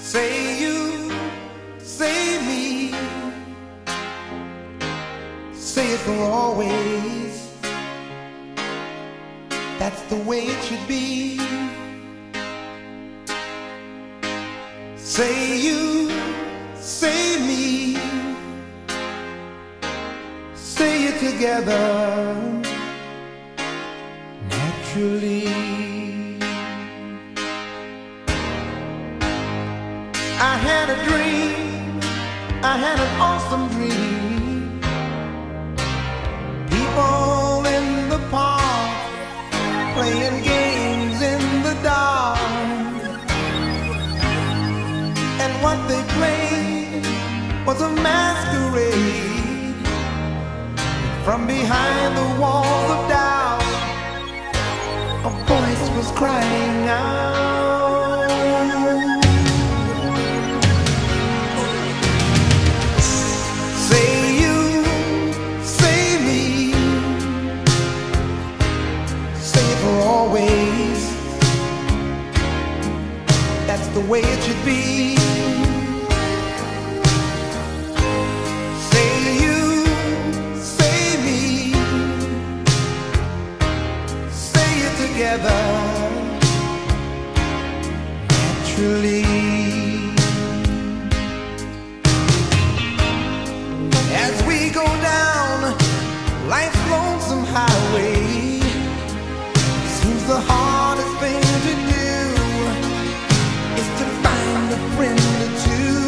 Say you, say me, say it for always. That's the way it should be. Say you, say me, say it together naturally. I had a dream, I had an awesome dream. People in the park playing games in the dark, and what they played was a masquerade. From behind the walls of doubt, a voice was crying out. Say you, say me, say it for always. That's the way it should be. Say you, say me, say it together naturally. As we go down life's lonesome highway, seems the hardest thing to do is to find a friend or two.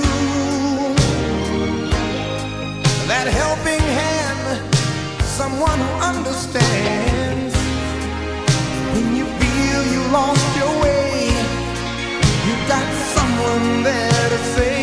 That helping hand, someone who understands. When you feel you lost your way, you got someone there to say,